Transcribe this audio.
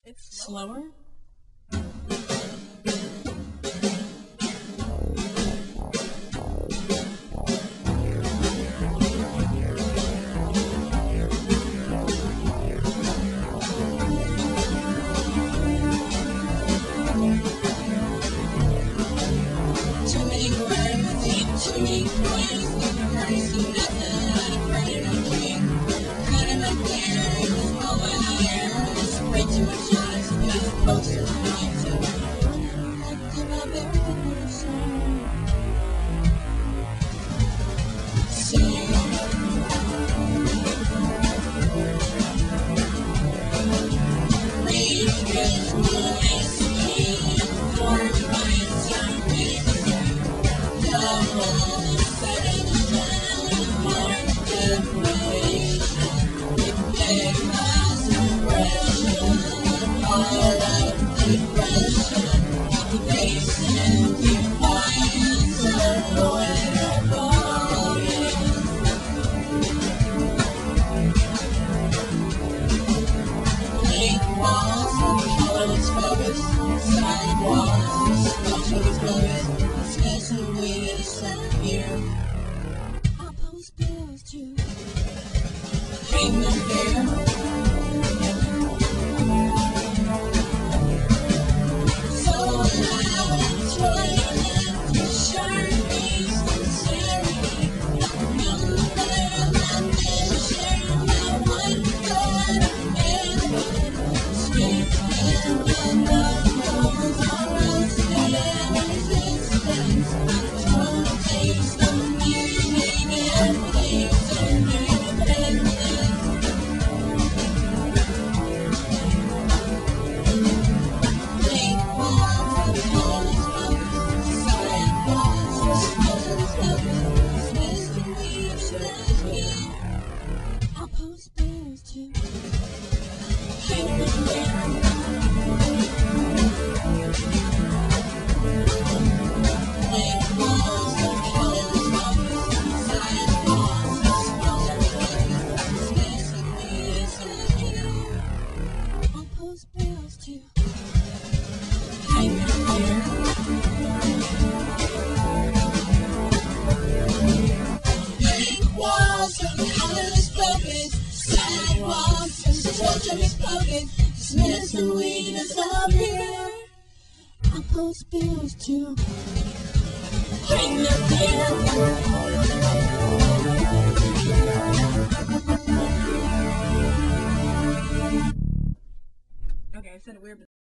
It's slower? Too many words, too many points, crazy nothing, I'm afraid of doing. Cutting my hair, it's all my hair, it's way too much honest, but it's supposed to be too. Like to my very person. I'll post bills too. Hang them there. So loud and toilet, sharp face and sincerity. Remember my mission, my one God, and sweet and love are roasted in existence. Untold taste of meaning and place and independence. Big walls and tallest buildings, side walls for specialist buildings. Mystery of strategy. I'll post bills too. Hang them there. Big walls and tallest buildings, side walls for specialist buildings. Mystery of strategy. I'll post bills too. Hang them there. Big walls and colorless buildings, sidewalks and social mispoken. Dismiss the weakness up here. I'll post bills too. Hang them there. Okay, I said a weird